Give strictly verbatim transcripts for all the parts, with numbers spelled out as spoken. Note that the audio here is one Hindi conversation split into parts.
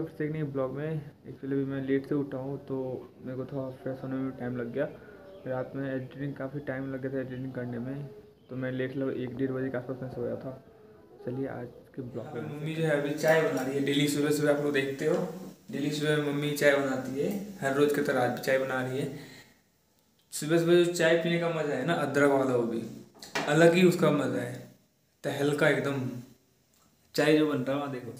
फिर से एक नई ब्लॉग में। एक्चुअली भी मैं लेट से उठा हूँ तो मेरे को थोड़ा फ्रेश होने में टाइम लग गया। रात में एडिटिंग काफ़ी टाइम लग गया था एडिटिंग करने में, तो मैं लेट लगभग एक डेढ़ बजे के आसपास में सोया था। चलिए आज के ब्लॉग में मम्मी जो है अभी चाय बना रही है। डेली सुबह सुबह आप लोग देखते हो, डेली सुबह मम्मी चाय बनाती है, हर रोज़ की तरह आज भी चाय बना रही है। सुबह सुबह जो चाय पीने का मज़ा है ना, अदरक वाला, वो भी अलग ही उसका मज़ा है। तहलका एकदम चाय जो बन रहा है वहाँ देखो।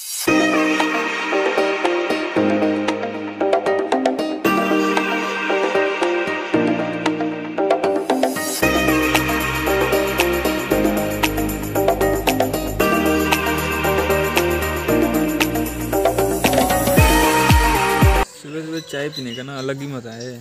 सुबह सुबह चाय पीने का ना अलग ही मज़ा है।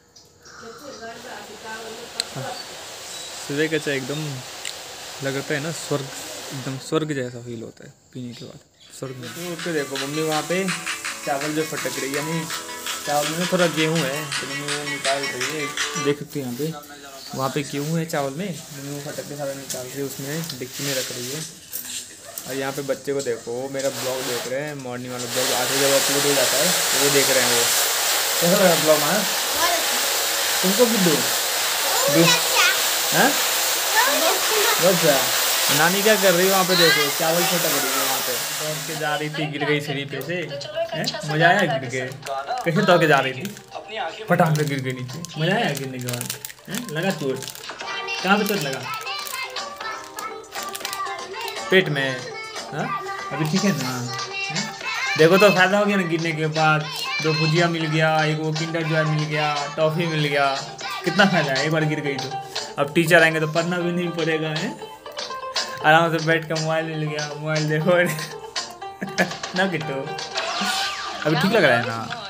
सुबह का चाय एकदम लगता है ना स्वर्ग, एकदम स्वर्ग जैसा फील होता है पीने के बाद, स्वर्ग में। तो उठ के देखो मम्मी वहाँ पे चावल जो फटक रही है, यानी चावल में थोड़ा गेहूँ है तो मम्मी वो निकाल रही है। देख सकते हैं यहाँ पे, वहाँ पे गेहूँ है चावल में, मम्मी वो फटक के सारा निकाल रही है, उसमें डिक्की में रख रही है। और यहाँ पे बच्चे को देखो, मेरा ब्लॉग देख रहे हैं, मॉर्निंग वाला ब्लॉग आधे जब अपलोड हो जाता है तो वो देख रहे हैं। वो कैसा लगा ब्लॉग हमारा तुमको? बिल्डू हाँ बस नानी क्या कर रही है वहाँ पे देखो, चावल फटक रही है वहाँ पे, दौड़ के जा रही थी, गिर गई सीढ़ी पे से। मजा आया गिर के? कैसे दौड़ के जा रही थी, फटाक से गिर गई नीचे। मजा आया गिरने के बाद? लगा चोट? कहाँ पे चोट लगा? पेट में? हाँ अभी ठीक है ना? है? देखो तो फायदा हो गया ना गिरने के बाद। दो भुजिया मिल गया, एक वो किंडर जॉय मिल गया, टॉफ़ी मिल गया, कितना फायदा है। एक बार गिर गई तो अब टीचर आएंगे तो पढ़ना भी नहीं पड़ेगा है, आराम से बैठ कर मोबाइल मिल गया, मोबाइल देखो ना किट्टू। अभी ठीक लग रहा है ना?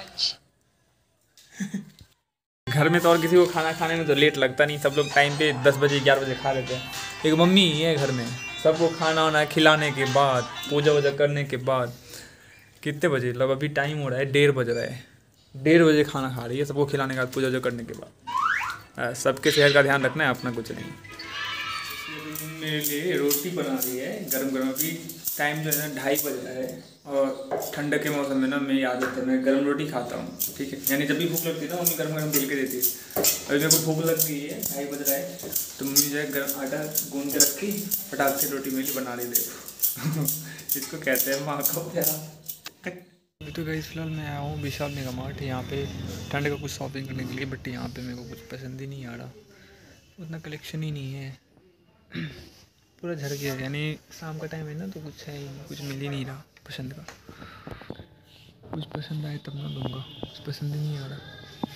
घर में तो और किसी को खाना खाने में तो लेट लगता नहीं, सब लोग टाइम पे दस बजे ग्यारह बजे खा लेते हैं। एक मम्मी ही है घर में, सबको खाना वाना खिलाने के बाद, पूजा वूजा करने के बाद, कितने बजे मतलब अभी टाइम हो रहा है डेढ़ बज रहा है, डेढ़ बजे खाना खा रही है सबको खिलाने के बाद, पूजा वूजा करने के बाद। सबके सेहत का ध्यान रखना है, अपना कुछ नहीं। मेरे लिए रोटी बना रही है गरम गरम। अभी टाइम जो है ना ढाई बज रहा है, और ठंडक के मौसम में ना मेरी आदत है, मैं गरम रोटी खाता हूँ, ठीक है। यानी जब भी भूख लगती है ना मम्मी गरम गरम बेल के देती है। अभी मेरे को भूख लग गई है, ढाई बज रहा है, तो मम्मी जो है गर्म आटा गूंद के रखी, फटाक से रोटी मेरी बना रही। देखो इसको कहते हैं माँ का प्यार। अभी तो गाइस फिलहाल मैं आया हूँ विशाल मेगा मार्ट, यहाँ पे ठंड का कुछ शॉपिंग करने के लिए, बट यहाँ पे मेरे को कुछ पसंद ही नहीं आ रहा, उतना कलेक्शन ही नहीं है, पूरा झड़ गया। यानी शाम का टाइम है ना तो कुछ है ही, कुछ मिल ही नहीं रहा पसंद का। कुछ पसंद आए तब ना लूँगा, कुछ पसंद ही नहीं आ रहा।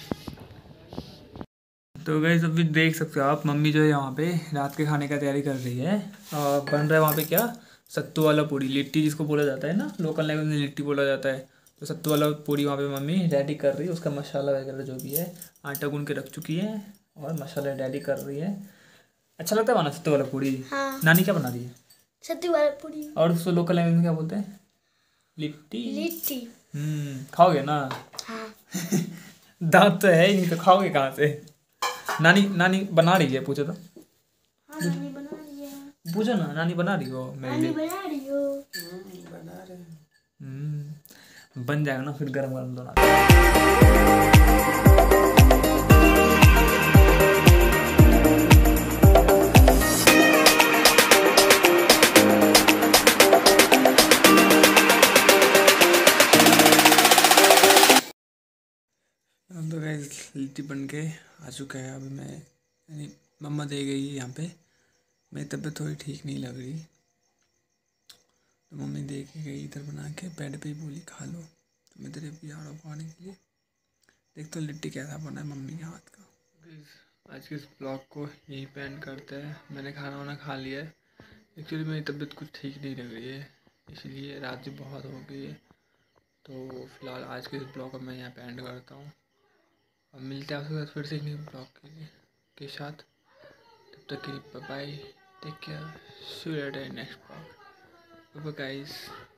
तो गाइस अभी देख सकते हो आप, मम्मी जो है यहाँ पे रात के खाने का तैयारी कर रही है, और बन रहा है वहाँ पे क्या, सत्तू वाला पूड़ी, लिट्टी जिसको बोला जाता है ना, लोकल लैंग्वेज में लिट्टी बोला जाता है। तो सत्तू वाला पूड़ी वहाँ पे मम्मी रेडी कर रही है, उसका मसाला वगैरह जो भी है आटा गूंद के रख चुकी है, और मसाला रेडी कर रही है। अच्छा लगता है बना सत्तू वाला पूड़ी? हाँ। नानी क्या बना रही है? सत्तू वाला पूड़ी। और उसको लोकल लैंग्वेज में क्या बोलते हैं? लिट्टी। लिट्टी। हम्म खाओगे ना? हाँ। दांत तो है ही नहीं तो खाओगे कहाँ से? नानी नानी बना रही है, पूछो तो। हाँ नानी बना रही है। पूछो ना, नानी बना रही हो मेरे लिए? बना रही हो। बना रहे हम्म बन जाएगा ना फिर गरम गरम दोनों। तो गाइस लिट्टी बन के आ चुका है। अभी मैं यानी मम्मा दे गई है यहाँ पे, मेरी तबीयत थोड़ी ठीक नहीं लग रही, तो मम्मी दे के गई इधर बना के, बेड पे ही बोली खा लो, तो मैं इधर भी आ रहा हूँ खाने के लिए। देख तो लिट्टी कैसा बना है मम्मी के हाथ का। आज के इस ब्लॉग को यहीं पे एंड करते हैं। मैंने खाना वाना खा लिया है, एक्चुअली मेरी तबीयत कुछ ठीक नहीं लग रही है, इसलिए रात भी बहुत हो गई है। तो फिलहाल आज के इस ब्लॉग को मैं यहाँ पे एंड करता हूँ, और मिलते हैं आपके साथ फिर से एक नई ब्लॉग के लिए के साथ। तब तक के लिए bye bye, take care, see you later next blog, bye guys.